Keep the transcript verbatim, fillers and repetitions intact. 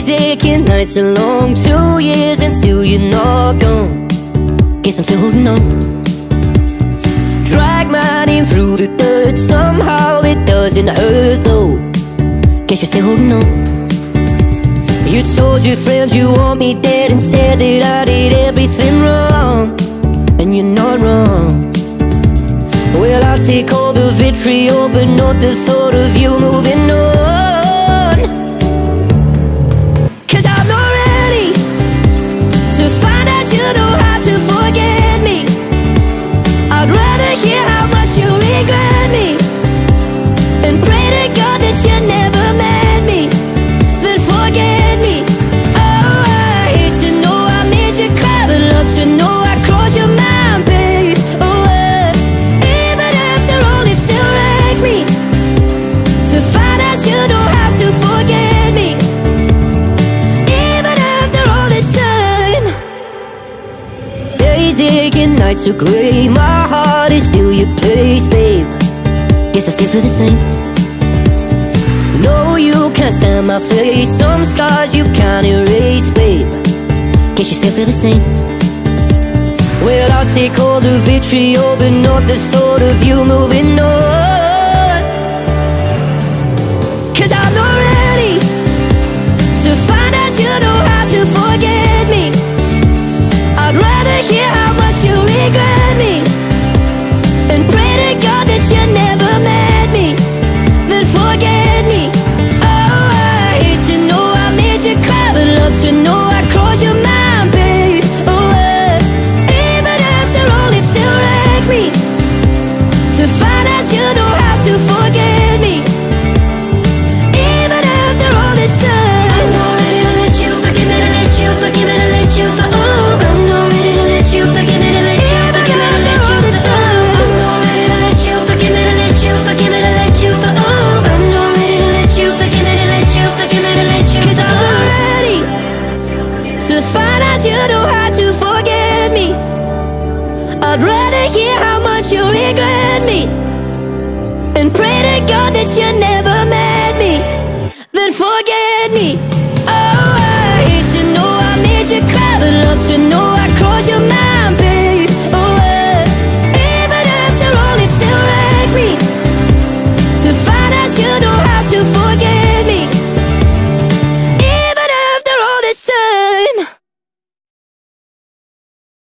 Days aching, nights are long. Two years and still you're not gone. Guess I'm still holding on. Drag my name through the dirt. Somehow it doesn't hurt though. Guess you're still holding on. You told your friends you want me dead and said that I did everything wrong. And you're not wrong. Well, I'll take all the vitriol, but not the thought of you moving on. Cause I'm not ready to find out you know how to forget me. I'd rather hear how much you regret me and pray to God that you never met me than forget me. Oh, I hate to know I made you cry, but love to know I crossed your mind, babe. Oh, uh, even after all it still wrecked me to find out you know how to forget me. Even after all this time. Days aching, nights are grey. My heart is still your place, babe. Guess I still feel the same. No, you can't stand my face. Some scars you can't erase, babe. Guess you still feel the same. Well, I'll take all the vitriol, but not the thought of you moving on. Cause I'm not ready to find out you know how to forget me. I'd rather hear how much you regret me and pray to God that you never met me than forget me. Oh, I hate to know I made you cry, but love to know I crossed your mind, babe. Oh, uh, even after all it still wrecked me to find out you know how to forget me. Even after all this time. I'm not ready to let you forgive me, to let you forgive me, to let you for oh, I'm not ready to let you forgive me, to let you forgive me, to let you for oh, I'm not ready to let you forgive me, to let you forgive me, to let you for oh, I'm not ready to let you forgive me, to let you forgive me, to let you. Cause I'm not ready to find out you know how to forget me. I'd rather hear how much you regret me and pray to God that you never met me than forget me.